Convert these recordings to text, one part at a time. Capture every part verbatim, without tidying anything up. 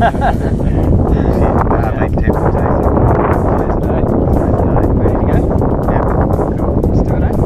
I've been tempted to taste it. Ready to go? Yeah. Cool. Let's do it, eh?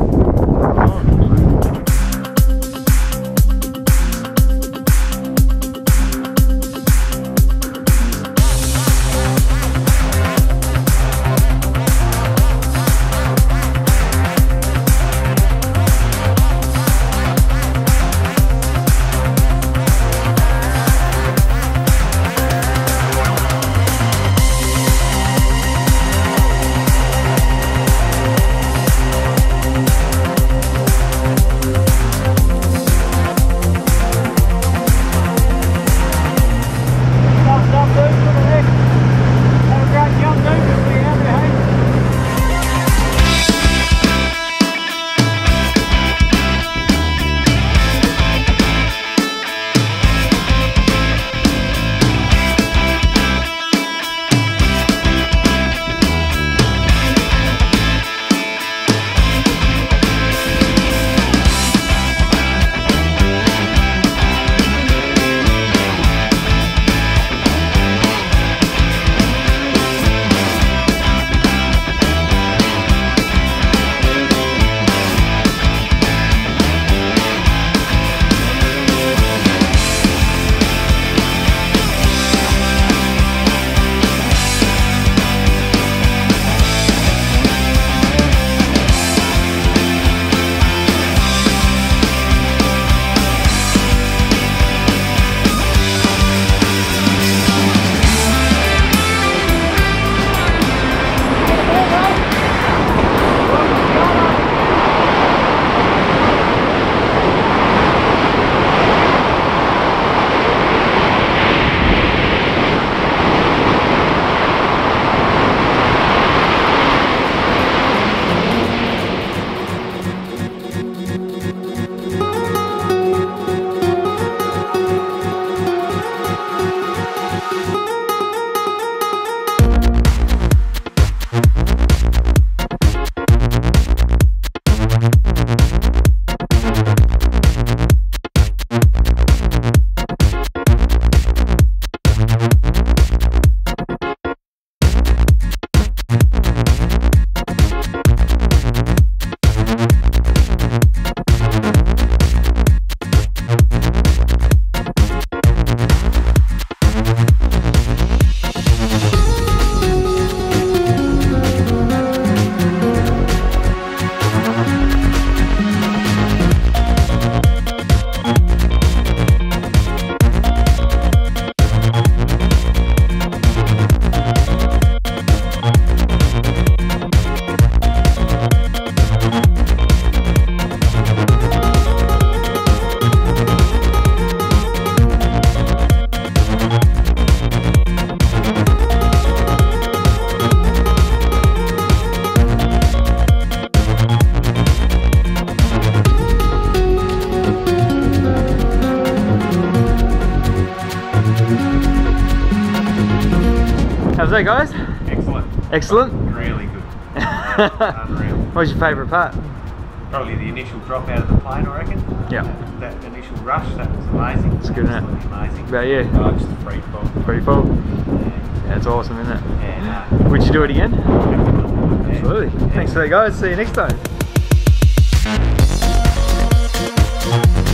How's that, guys? Excellent. Excellent? Really good. Unreal. What was your favourite part? Probably the initial drop out of the plane, I reckon. Yeah. That, that initial rush, that was amazing. It's good, isn't it? Absolutely amazing. About you? Oh, just the free fall. Free fall? Yeah. Yeah, it's awesome, isn't it? Yeah, no. Would you do it again? Absolutely. Yeah. Absolutely. Yeah. Thanks for that, guys. See you next time.